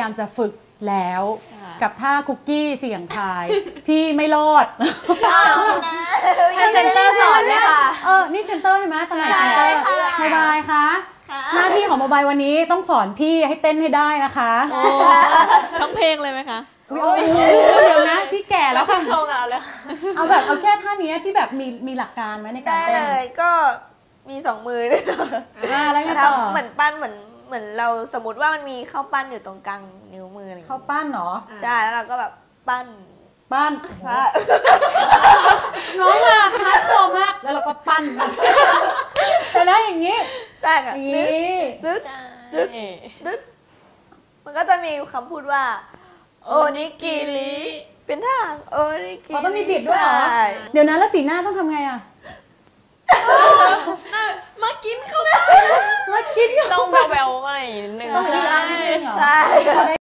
ยายามจะฝึกแล้วกับท่าคุกกี้เสี่ยงทายที่ไม่รอดให้เซนเตอร์สอนเลยค่ะนี่เซนเตอร์ใช่ไหมตำแหน่งเซนเตอร์โมบายคะหน้าที่ของโมบายวันนี้ต้องสอนพี่ให้เต้นให้ได้นะคะทั้งเพลงเลยไหมคะเดี๋ยวนะพี่แก่แล้วค่ะโชว์กับเราเลยเอาแบบเอาแค่ท่านี้ที่แบบมีหลักการไหมในการเต้นได้เลยก็มี2 มือเลยแล้วไงต่อเหมือนปั้นเหมือนเราสมมติว่ามันมีข้าวปั้นอยู่ตรงกลางนิ้วมืออะไรข้าวปั้นเหรอใช่แล้วเราก็แบบปั้นใช่น้องอะฮัดคอมากแล้วเราก็ปั้นแต่ได้อย่างนี้ใช่ค่ะดึ๊ดมันก็จะมีคำพูดว่าโอนิกิริเป็นทางโอนิกิริต้องมีบิดด้วยเหรอเดี๋ยวนั้นแล้วสีหน้าต้องทำไงอะมากินเข้าไปมากินต้องแววๆหน่อยนึงต้องมีร้านนิดนึงเหรอใช่